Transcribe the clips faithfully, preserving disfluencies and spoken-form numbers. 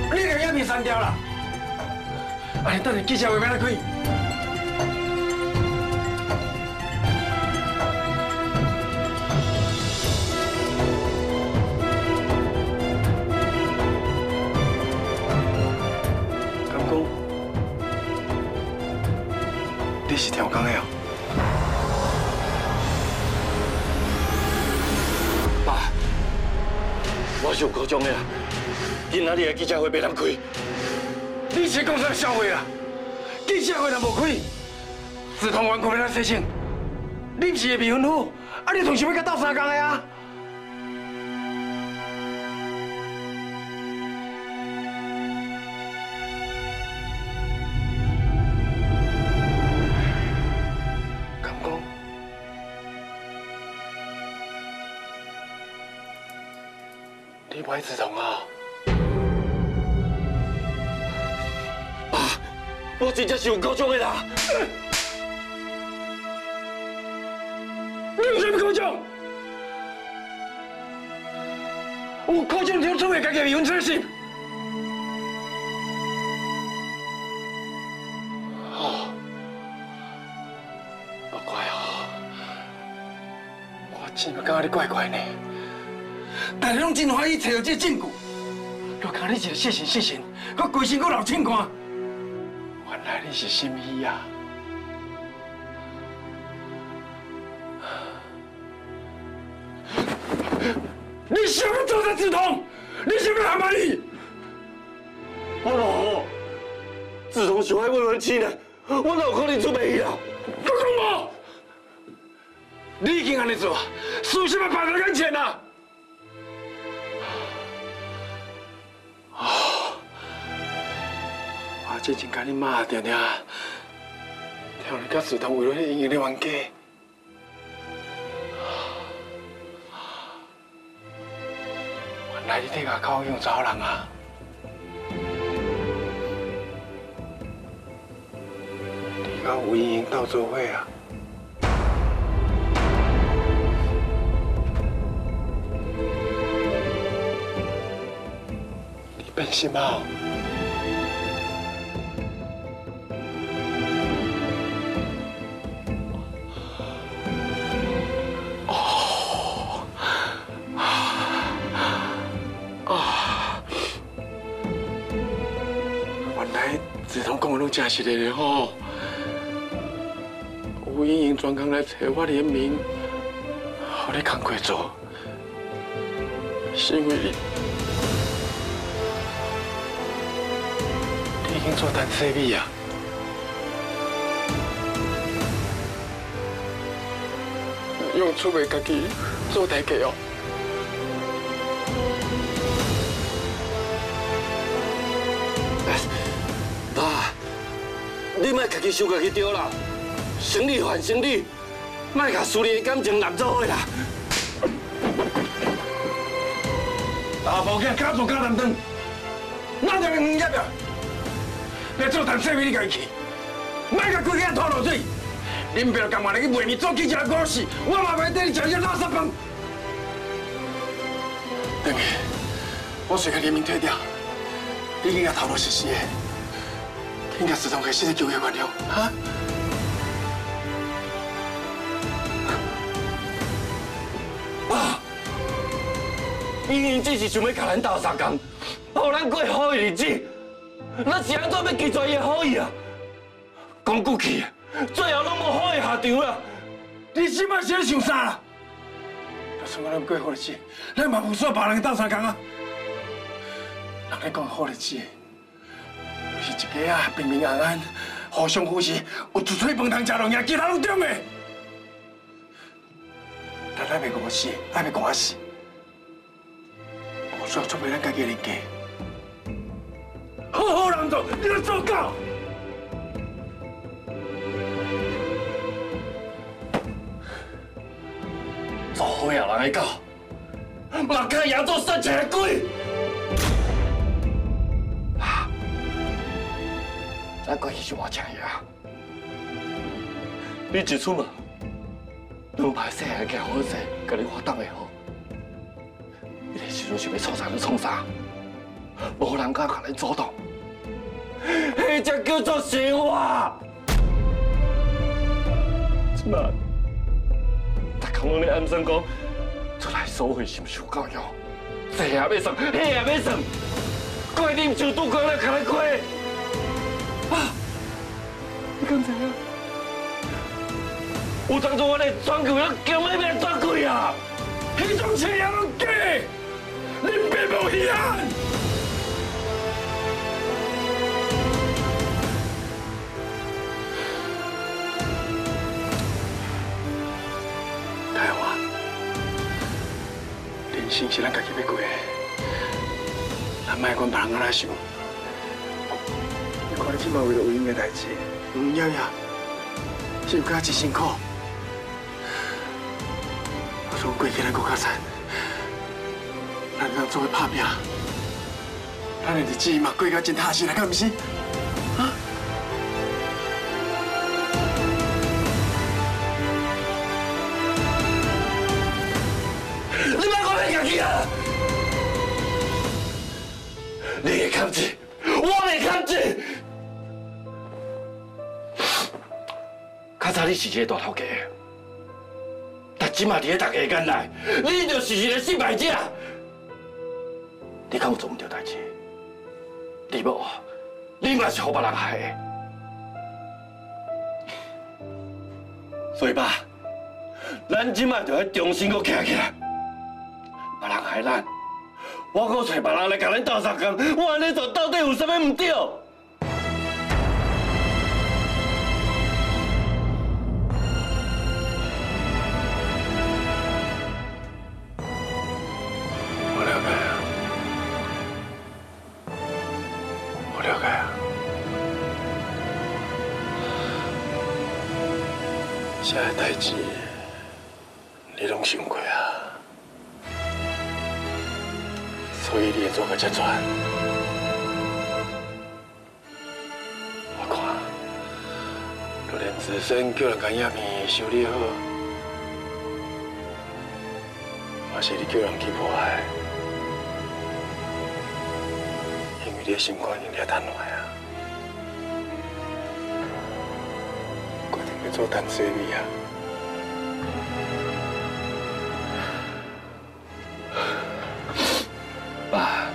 你个影片删掉啦！哎，等下记者会要来开。敢讲，你是调工的哦？ 爸，我是有高中的啦。 今仔日的记者会袂当开， 你是讲啥笑话啦？记者会若无开，自通员可要咱洗清。你不是个未婚夫，啊你同想要甲斗相共的啊？敢讲？你不爱自通啊？ 我真正是有高中的啦！ 你有啥物高中？有高中就出卖家己未婚妻是？哦，不怪哦，我真嘛感觉你怪怪呢。但是拢真欢喜找到这证据，就靠你一个谢神谢神，佮规身佮流清汗。 原来你是心意啊！你想要做啥自通？你想要害骂你？ 我无，自从想爱未婚妻呢，我哪有可能出卖伊啊？ 我讲无，你已经安尼做，输什么摆在眼前啊？啊！ 我之前甲你骂定定，听你甲自通为了迄英英的冤家，原来你在甲靠用查某人啊！你甲吴英英斗做伙啊？你变心啊？ 自通讲的拢真实的咧吼，吴英英专工来找我联名，互你工课做，是因为你，你已经做单细米啊。用出卖家己做代价哦。 爸，你莫家己想家己对啦，生理还生理，莫甲私人感情揽做伙啦。 大埔囝家做家难当，咱就黄叶啊！要做谈生意你家去，莫甲规家拖落水。恁爸干嘛来去卖面做记者故事？我嘛袂等你吃这垃圾饭。等下，我随甲联名退掉，你应该头路实实的。 应该自动开始的求学原谅，哈？ 爸，英英只是想要甲咱斗相共，互咱过好的日子，咱是安怎要拒绝伊的好意啊？讲句气，最后拢无好的下场啦。 你即摆是咧想啥啦？就算我咱过好日子，咱嘛无需要别人斗相共啊。人咧讲好日子。 是一家啊，平平安安，互相扶持，有一嘴饭通吃落去，其他拢中的。咱爱袂饿死，爱袂寒死，无需要出卖咱家己的人家。好好人做，你来做狗。 做好人人的狗，嘛该养做生前的鬼。 咱关系是我请的啊！你一出门，两排细汉嘅好势，甲你活当会好。你个时阵想要创啥就创啥， 无人敢甲咱阻挡，迄才叫做生活。即摆，逐工拢咧暗算讲，出来所费是毋是有够用？这也要算，迄也要算，过啉酒拄过来，甲咱过。啊！你敢知影？有当初我咧转柜，我叫咩名转柜啊？迄种钱也拢假，恁别无稀罕。台华，人生是咱家己要过的，咱莫管别人安怎想。你看你即摆为了有用的代志，黄爷爷是有加一辛苦。 我说过去咱搁较惨，咱当做伙打拼，咱的日子嘛过到真踏实啦，敢毋是？啊？你莫讲你家己啊！你会抗拒，我会抗拒。较早你是一个大头家。 但即马伫咧大家眼内，你就是一个失败者。你敢有做唔对代志？你无，你嘛是互别人害的。所以吧，咱即马就要重新搁站起来。别人害咱，我搁找别人来甲咱斗相共，我安尼做到底有啥物唔对？ 啥代志，你拢想过啊？所以你会做个这转，我看，就连自身叫人甲叶片修理好，嘛是你叫人去破坏，因为你的心肝已经咧瘫痪啊。 做当生意啊！爸，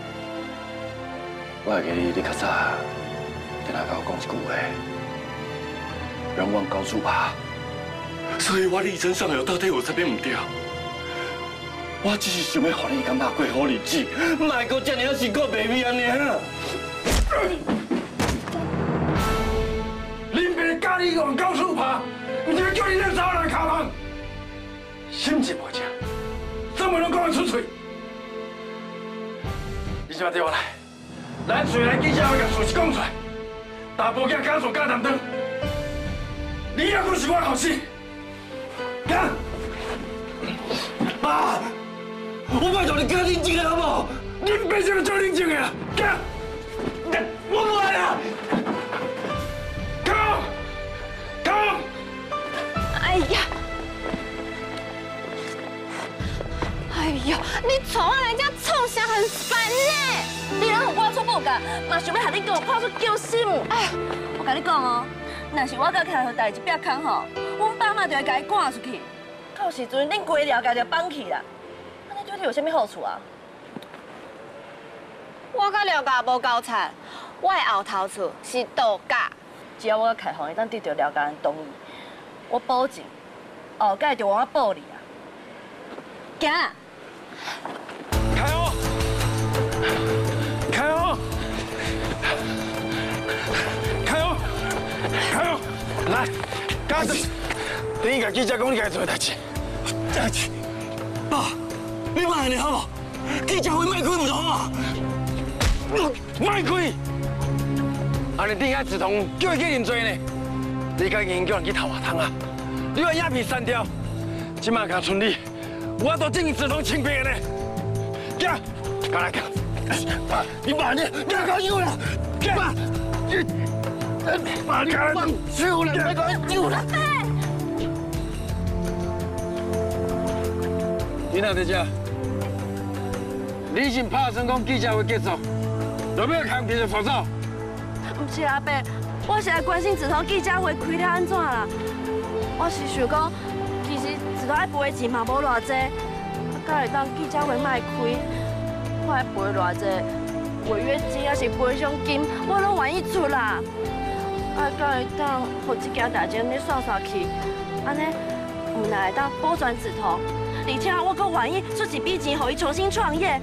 我会记你，你较早定来甲我讲一句话：冤枉高处爬。所以我立身上游到底有啥物唔对？我只是想要让你感觉过好日子，莫搁这样辛苦卖命尔。 教你往高处爬，唔是叫你那找人敲门。心情无正，怎么能讲得出嘴？你现在对我来，咱虽然记者要把事实讲出来，大部囝家属家担当，你也阁是我后生。干！爸，我拜托你加认真好不好？你别这么做认真的啦！干！我不来了。 哎呀！哎呦，你宠我来这臭声很烦呢！你人有我错不噶，嘛想要和你跟我泡出救心。哎，我跟你讲哦，若是我甲开好代志别空吼，阮爸妈就会甲你赶出去。到时阵恁规条家就放弃啦。安尼对你有啥物好处啊？我甲廖家无交叉，我的后头厝是度假。只要我甲开放会当得到廖家人同意。 我保证，后盖就往我报你啊！行啊！ 开哦！开哦！开哦！开哦！来，家子，等伊甲记者讲你家做的代志。代志，爸，你莫安尼好无？记者会卖开唔通啊！卖开！安尼顶下自动叫伊去认罪呢？ 你甲硬叫人去偷下汤啊！你把影片删掉，即马甲村里，我都正自动清白呢。行，过来讲，爸，你慢点，别搞丢了，爸，你，爸，你放手了，别搞丢了。你哪在这？ 你先拍算讲记者会结束，就要开继续跑走。 唔是阿伯，我是来关心子头记者会开了安怎啦？我是想讲，其实子头爱赔的钱嘛无偌济，敢会当记者会卖开，我爱赔偌济，违约金还是赔偿金，我拢愿意出啦。啊，敢会当，互这件代志安尼煞煞去，安尼唔来当保全子头，而且我阁愿意出一笔钱，互伊重新创业。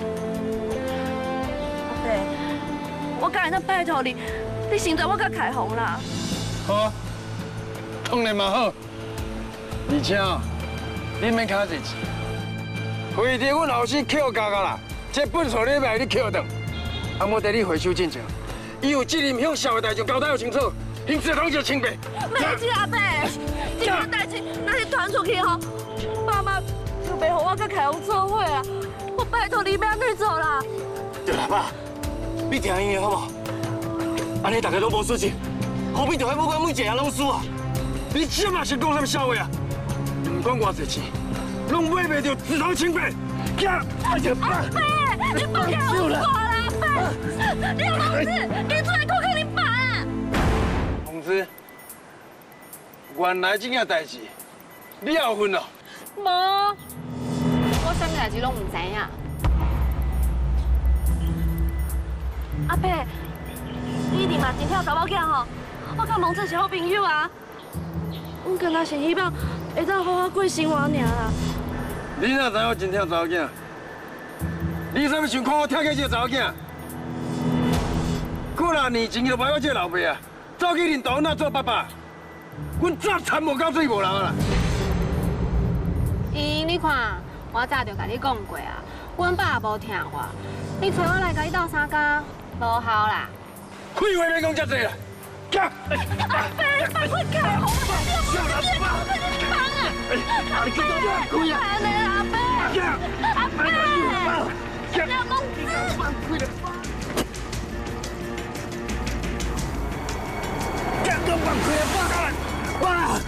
阿伯，我敢会当拜托你，你先做我甲开放啦。 好，当然嘛好。而且哦，你免卡济钱，回头阮后生扣价噶啦，这本数礼拜你扣倒，啊，无得你回收进账。伊有责任向社会大众交代清楚，因此拢就清白。 袂是阿伯，这件代志若是传出去吼，爸妈就袂互我甲凯宏做伙啊！我拜托你别安尼做啦。 对啦，爸，你听伊的好无？安尼大家都无出钱，后面就还不管每一个人拢输啊！ 你这嘛是讲什么笑话啊？唔管偌济钱，拢买袂到子头清白。呀！哎呀！ 阿伯，你放开我啦！阿伯，你有疯子，你出来看看你爸啊！ 同志，原来这件代志你也有份哦。 无， 我啥物代志拢唔知影。 阿伯，你一定嘛真疼查某囝吼，我甲蒙子是好朋友啊。我干那是希望会当好好过生活尔啦。 你哪知我真疼查某囝？你怎么想看我疼起这个查某囝？过六年前就摆我这个老爸啊，走去领导那做爸爸，阮早惨无到水无人啦。 伊，你看，我早就甲你讲过啊，阮爸也无听话，你找我来甲你斗相共，无效啦。 废话免讲遮济啦，走！ 阿伯，快快开红啊！ 笑啦，爸！ 阿伯，开啊！安尼阿伯，阿伯，廖公子。 这都放开了，放开了！哇！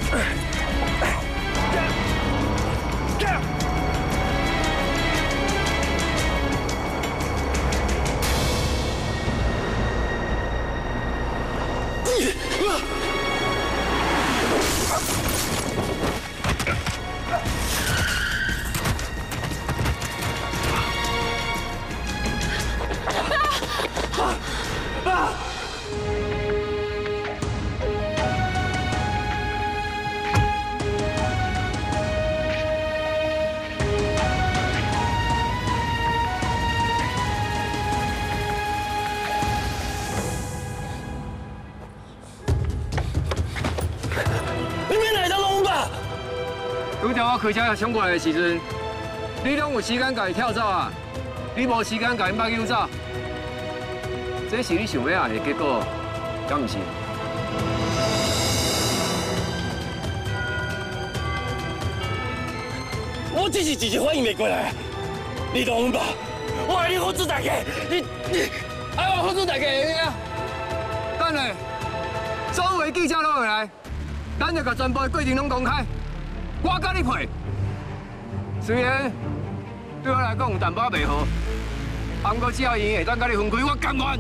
这这。 拄条我开车冲过来的时阵，你拢有时间家己跳走啊，你无时间家己目睭走，这是你想要的结果，敢唔是？ 我只是一时反应袂过来，你懂吧？我爱你付出大家，你你爱我付出大家啊！等下，所有的记者拢会来，咱就把全部的过程拢公开。 我甲你配，虽然对我来讲有淡薄袂好，不过只要伊会当甲你分开，我甘愿。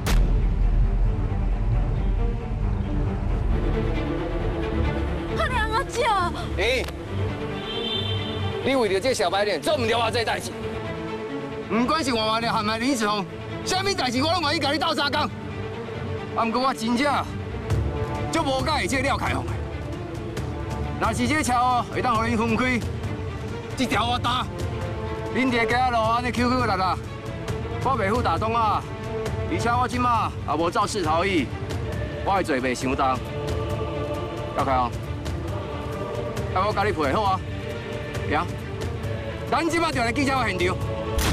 他两个叫。 诶，你为着这小白脸做唔了我这代志，不管是换换的含埋李子宏，啥物代志我拢愿意甲你斗相共。不过我真正就无介意这廖开宏的。 若是这车哦，会当互恁分开，这条我担。恁伫街仔路安尼扭扭力力，我袂负打动啊。而且我即马也无肇事逃逸，我会做袂伤重。廖开宏，啊，我甲你配好啊，行。咱即马就来记者会现场。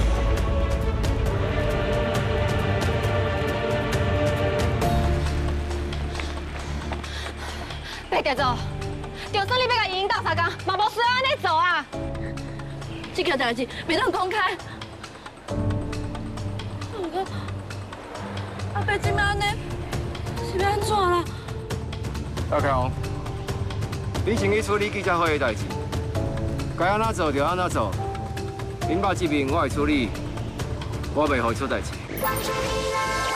别继续。 就算你要甲伊引导相共，嘛无需要安尼做啊！ 这件代志袂当公开。不过，阿伯今摆安尼是要安怎啦？ 廖开宏，你先去处理记者会的代志，该安怎做就安怎做， 民法这边我会处理，我袂会出代志。 关注你了。